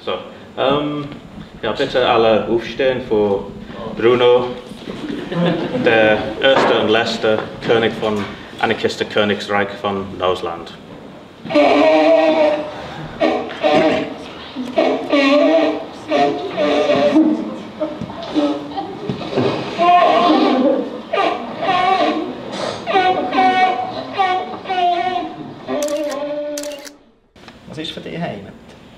So. Ja, bitte alle aufstehen für Bruno, der erste und letzte König von Anarchisten Königsreich von Deutschland. Was ist für dich Heimat?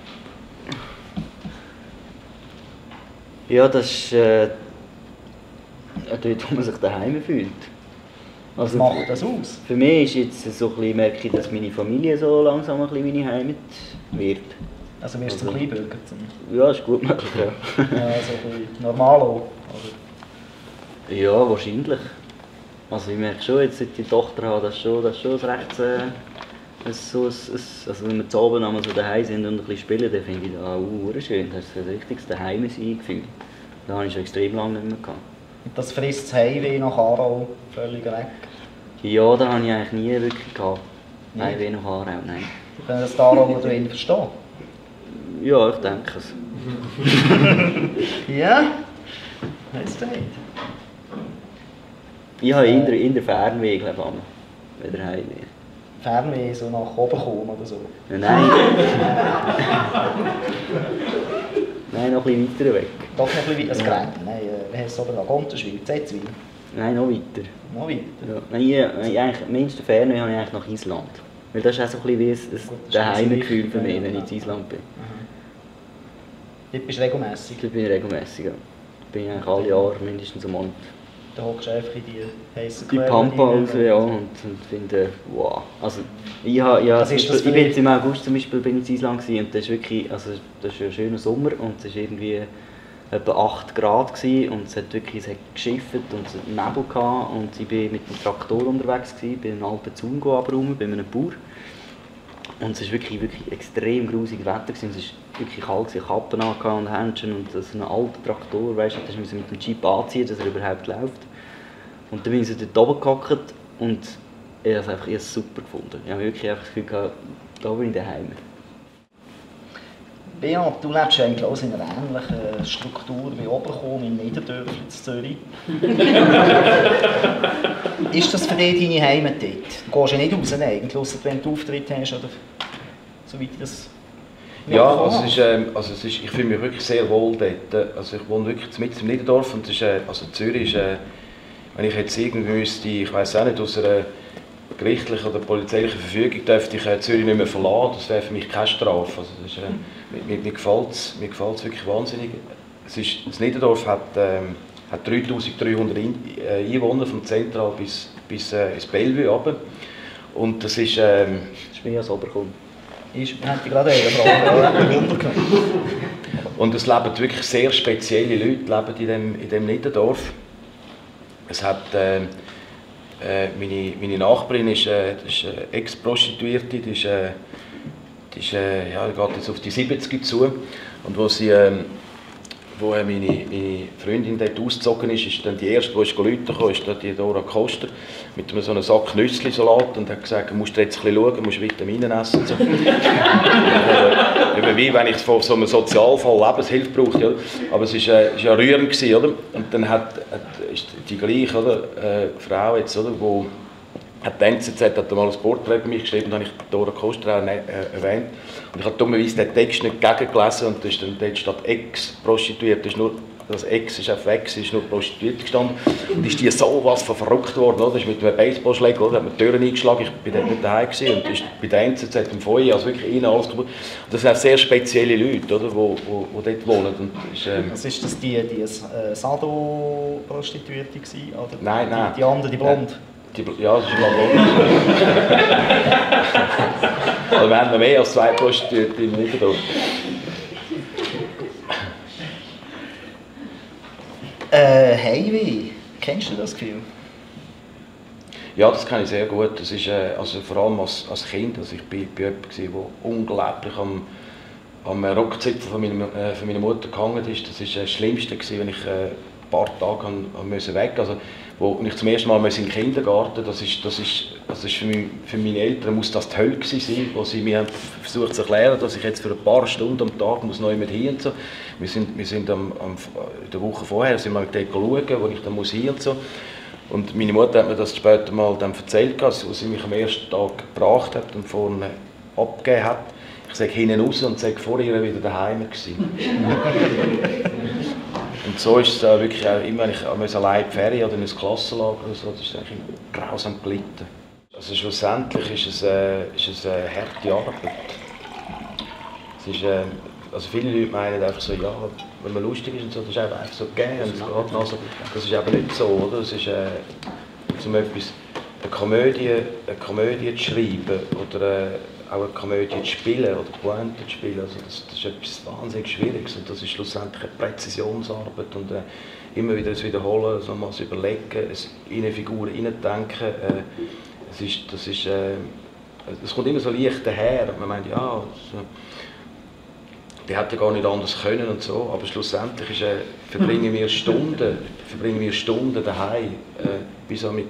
Ja, das ist dort, wo man sich daheim fühlt. Was macht das aus? Für mich ist jetzt so ein bisschen, merke ich, dass meine Familie so langsam ein bisschen meine Heimat wird. Also wirst du zum Kleinbürger? Ja, ist gut möglich, ja. Ja, so ein bisschen normal auch, oder? Ja, wahrscheinlich. Also ich merke schon, jetzt seit ich die Tochter habe, das ist schon ein recht, also wenn wir zu Abend einmal so daheim sind und ein bisschen spielen, dann finde ich das schön. Das ist ein richtiges Daheim-Sein-Gefühl. Das habe ich schon extrem lange nicht mehr gehabt. Und das frisst das Heimweh nach Aarau völlig weg? Ja, das habe ich eigentlich nie wirklich gehabt. Heimweh nach Aarau, nein. Sie können das Aarau verstehen? Ja, ich denke es. Ja? Weißt du nicht? Ich habe in der Fernweh, glaube ich, wieder Heimweh. Fernweh, so nach Oberchom oder so? Nein. Nein, noch ein bisschen weiter weg. Doch noch ein bisschen weiter, Grenzen. Nein, wie heisst es oben noch? Gonterschwil, Zetzwil? Nein, noch weiter. Noch weiter? Ja. Nein, am meisten Fernweh habe ich eigentlich nach Island. Weil das ist auch so ein bisschen wie ein Heimgefühl für mich, wenn ich in Island bin. Dort bist du regelmässig? Dort bin ich regelmässig, ja. Bin ich eigentlich alle Jahre mindestens einen Monat. Da hockst du einfach in die heissen Die Pampa raus, ja, und finde, wow. Also, ich bin jetzt im August zum Beispiel bin ich in Island gewesen, und das ist wirklich, also das ist ein schöner Sommer und es war irgendwie etwa 8 Grad gewesen, und es hat geschifft und es hat Nebel gehabt, und ich bin mit dem Traktor unterwegs gewesen, bin einen alten Zaun abräumen bei einem Bauer. Und es war wirklich extrem grusiges Wetter gewesen. Es war wirklich kalt, ich hatte Kappen und Händchen und so ein alter Traktor, weißt du, das musste mit dem Jeep anziehen, dass er überhaupt läuft. Und dann bin ich so dort oben gehockt und ich habe es super gefunden. Ich habe wirklich einfach das Gefühl gehabt, da bin ich daheim. Beat, du lebst eigentlich auch in einer ähnlichen Struktur wie Oberchom in Niederdörfli in Zürich. Ist das für dich deine Heimat dort? Du gehst ja nicht raus, eigentlich, ausser wenn du Auftritt hast, oder soweit ich das... Ja, also ich fühle mich wirklich sehr wohl dort. Also ich wohne wirklich mitten im Niederdorf und also Zürich ist, wenn ich jetzt irgendwie müsste, ich weiß auch nicht, aus einer gerichtlichen oder polizeilichen Verfügung dürfte ich Zürich nicht mehr verlassen, das wäre für mich keine Strafe. Also das ist, mir gefällt es wirklich wahnsinnig. Das Niederdorf hat 3300 Einwohner, vom Zentral bis ins Bellevue runter. Und das ist... Das ist mehr als Oberchom. Ich hätte gerade eine Frage. Und es leben wirklich sehr spezielle Leute in dem Niederdorf. Es hat... meine Nachbarin ist Ex-Prostituierte, die geht jetzt auf die 70 zu. Und wo meine Freundin dort ausgezogen ist dann die erste, die läuten kam, ist die Dora Koster mit so einem Sack Nüssli-Salat und hat gesagt, du musst jetzt ein bisschen schauen, musst Vitamine essen. So. Wie wenn ich von so einem Sozialfall Lebenshilfe brauche. Ja. Aber es war ja rührend gewesen, oder? Und dann ist die gleiche Frau, jetzt, oder, wo die NZZ hat mal ein Porträt über mich geschrieben, und habe ich Dora Koster auch erwähnt. Und ich habe dummerweise den Text nicht gegengelesen und da ist dann dort statt Ex-Prostituierte, das Ex ist auf Ex, ist nur Prostituierte gestanden. Und ist die sowas von verrückt worden, oder? Ist mit einem Baseballschläger, oder? Hat mir die Türen eingeschlagen, ich war dort nicht daheim gewesen, und ist bei der NZZ im Feuer, also wirklich innen alles kaputt. Und das sind auch sehr spezielle Leute, oder, die dort wohnen. Und was ist das, die Sado-Prostituierte gewesen? Oder nein. Die andere, die blond? Ja, das ist mal blond. Also wir haben noch mehr als 2 Prostituierte im Niederdorf. Heimweh, kennst du das Gefühl? Ja, das kenne ich sehr gut. Das ist, also vor allem als Kind. Also ich war jemand, der unglaublich am Rockzipfel von meiner Mutter gehangen ist. Das war das Schlimmste, wenn ich ein paar Tage weg musste. Also, wo ich zum ersten Mal in den Kindergarten, das ist also für meine Eltern muss das die Hölle gewesen sein, wo sie mir versucht zu erklären, dass ich jetzt für ein paar Stunden am Tag muss neu mit hin und so. Wir sind in der Woche vorher sind wir dort schauen, wo ich dann muss hin und so. Und meine Mutter hat mir das später mal dann erzählt, als sie mich am ersten Tag gebracht hat und vorne abgegeben hat. Ich sage hinten raus und sage vor ihr wieder daheim gewesen. Und so ist es wirklich auch immer, wenn ich allein in die Ferien oder in ein Klassenlager oder so, das ist eigentlich grausam gelitten. Also schlussendlich ist es eine harte Arbeit. Es ist, also viele Leute meinen einfach so, ja, wenn man lustig ist und so, das ist einfach so gegeben. Und es geht also, das ist eben nicht so, oder? Es ist zum etwas, eine Komödie zu schreiben oder auch eine Komödie zu spielen oder Pointe zu spielen, also das ist etwas wahnsinnig Schwieriges und das ist schlussendlich eine Präzisionsarbeit und immer wieder das Wiederholen, also mal das Überlegen, in eine Figur hineindenken, es kommt immer so leicht daher und man meint, ja, die hätte gar nicht anders können und so, aber schlussendlich verbringen wir Stunden daheim, bis ein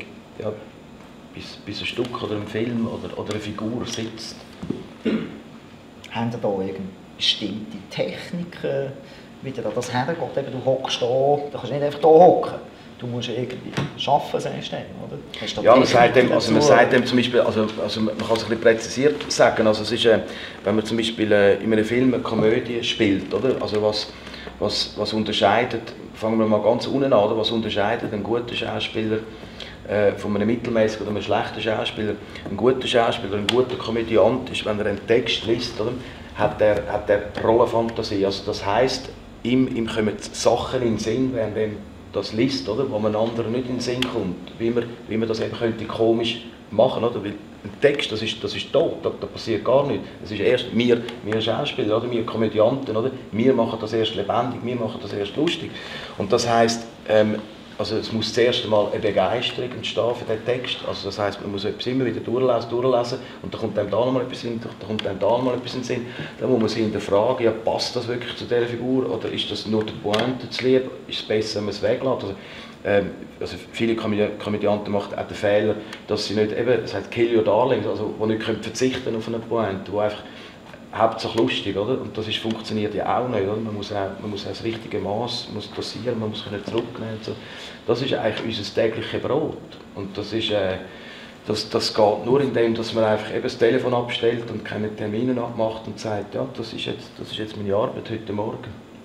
Stück oder ein Film oder eine Figur sitzt. Haben Sie da irgendeine bestimmte Techniken, wie du das hergeht? Eben, du hockst da, du kannst nicht einfach da hocken. Du musst irgendwie arbeiten, sagst du, oder? Ja, man sagt dem zum Beispiel, also man kann es ein bisschen präzisiert sagen, also es ist, wenn man zum Beispiel in einem Film eine Komödie spielt, oder? Also was unterscheidet, fangen wir mal ganz unten an, oder? Was unterscheidet einen guten Schauspieler von einem mittelmäßigen oder einem schlechten Schauspieler? Ein guter Schauspieler, ein guter Komödiant ist, wenn er einen Text liest, oder? Hat er Rollenfantasie, also das heisst, ihm kommen Sachen in den Sinn, während das liest, oder, wo man anderen nicht in den Sinn kommt, wie man das eben könnte komisch machen, oder? Weil ein Text, das ist tot, da passiert gar nichts. Es ist erst wir Schauspieler, oder wir Komödianten, oder? Wir machen das erst lebendig, wir machen das erst lustig. Und das heisst, also es muss zuerst einmal eine Begeisterung entstehen für den Text. Also das heisst, man muss etwas immer wieder durchlesen und da kommt einem da nochmal etwas in den Sinn. Dann muss man sich hinterfragen, ja, passt das wirklich zu dieser Figur oder ist das nur der Pointe zu lieb? Ist es besser, wenn man es weglässt? Also viele Komödianten machen auch den Fehler, dass sie nicht, eben, es heißt Kill Your Darlings, also wo nicht verzichten auf eine Pointe, wo einfach hauptsächlich lustig, oder? Und das funktioniert ja auch nicht, oder? Man muss auch das richtige Maß dosieren, man muss zurücknehmen. So. Das ist eigentlich unser tägliches Brot. Und das geht nur indem, dass man einfach eben das Telefon abstellt und keine Termine abmacht und sagt, ja, das ist jetzt meine Arbeit heute Morgen.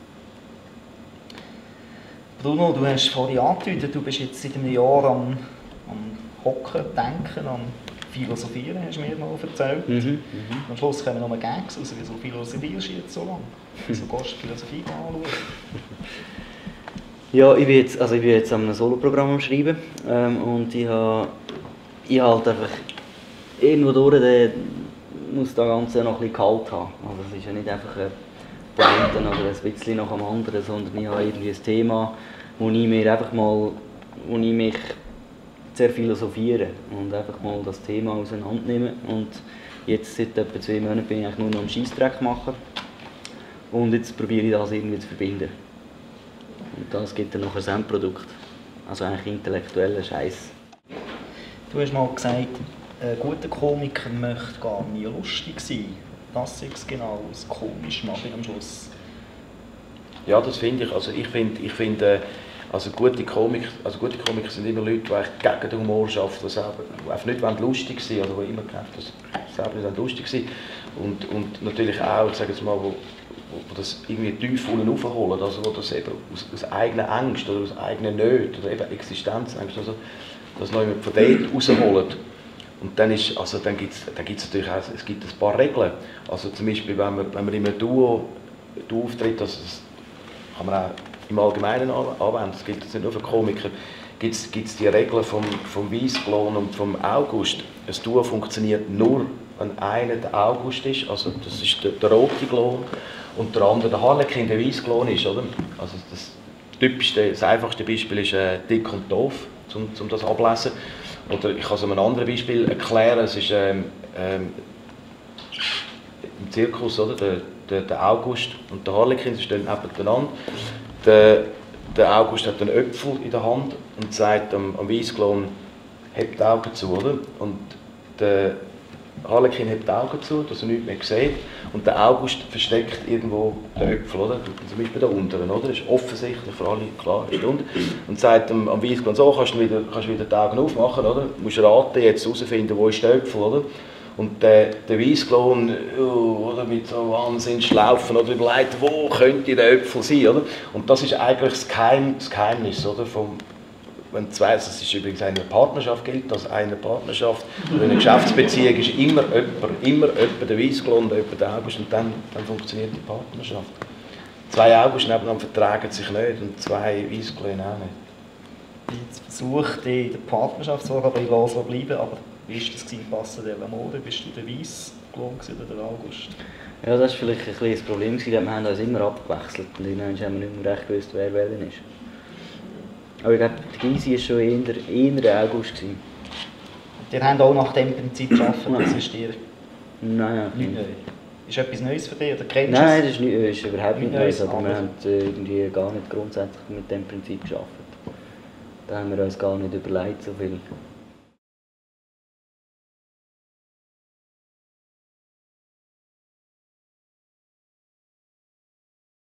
Bruno, du hast vorhin angedeutet, du bist jetzt seit einem Jahr am Hocken, Denken, am Philosophieren, hast du mir mal erzählt. Am Schluss kommen noch Gags raus, wieso philosophierst du jetzt so lange? Wieso gehst du Philosophie anschauen? Ja, ich bin jetzt an einem Soloprogramm am Schreiben und ich halt einfach irgendwo durch, muss das Ganze noch ein bisschen kalt haben. Also es ist ja nicht einfach ein Pointen oder ein bisschen nach dem anderen, sondern ich habe irgendwie ein Thema, wo ich mich sehr philosophiere und einfach mal das Thema auseinandernehmen. Und jetzt seit etwa 2 Monaten bin ich eigentlich nur noch am Scheissdreck machen und jetzt probiere ich das irgendwie zu verbinden. Und das gibt dann noch ein Endprodukt, also eigentlich intellektueller Scheiß. Du hast mal gesagt, ein guter Komiker möchte gar nie lustig sein. Das ist genau das komisch machen am Schluss. Ja, das finde ich. Also ich finde, also gute Komiker sind immer Leute, die gegen den Humor arbeiten, die einfach nicht lustig sein wollen, oder die immer das selber nicht lustig sein und natürlich auch, sagen wir mal, wo das irgendwie tief unten raufholen, also wo das eben aus eigenen Ängsten oder aus eigenen Nöten oder eben Existenzängsten, also das noch von dort rausholen. Und dann gibt es natürlich auch, es gibt ein paar Regeln. Also zum Beispiel, wenn man in einem Duo auftritt, das kann man auch im Allgemeinen anwenden, das gilt jetzt nicht nur für Komiker, gibt es die Regeln vom Weissglon und vom August. Ein Duo funktioniert nur, wenn einer der August ist, also das ist der rote Glon, und der andere der Harlekin, der Weissglon ist, oder? Also das einfachste Beispiel ist Dick und Doof, um das ablesen. Oder ich kann es an einem anderen Beispiel erklären. Es ist im Zirkus, oder? Der August und der Harlekin, sie stehen nebeneinander. Der August hat einen Apfel in der Hand und sagt am Weissglon, hebt die Augen zu, oder? Und der Harlekin hat die Augen zu, dass er nichts mehr sieht. Und der August versteckt irgendwo den Äpfel, oder? Zum Beispiel da unten, oder? Das ist offensichtlich für alle klar, ist unten. Und sagt am Weissglan so, kannst du wieder die Augen aufmachen, oder? Du musst raten, jetzt herausfinden, wo ist der Äpfel, oder? Und der Weissglan, oder, mit so Wahnsinnsschlaufen, oder überlegt, wo könnte der Äpfel sein, oder? Und das ist eigentlich das Geheimnis, oder? Wenn zwei, das ist übrigens eine Partnerschaft, gilt als eine Partnerschaft. Oder eine Geschäftsbeziehung ist immer jemand der Weissglan und jemand der August und dann funktioniert die Partnerschaft. Zwei August nebeneinander vertragen sich nicht und zwei Weissglan auch nicht. Jetzt versucht in der Partnerschaft zwar, aber ich lasse bleiben, aber wie war das in Passo della More? Bist du der Weissglan oder der August? Ja, das war vielleicht ein bisschen das Problem, wir haben uns immer abgewechselt und irgendwann haben wir nicht mehr recht gewusst, wer ist. Aber ich glaube, die Gysi war schon eher der August. Ihr habt auch nach dem Prinzip gearbeitet, das ist dir Nein, nicht neu. Ist etwas Neues für dich? Oder kennst du nein, es? das ist überhaupt nicht Neues, aber wir haben irgendwie gar nicht grundsätzlich mit dem Prinzip gearbeitet. Da haben wir uns gar nicht überlegt so viel.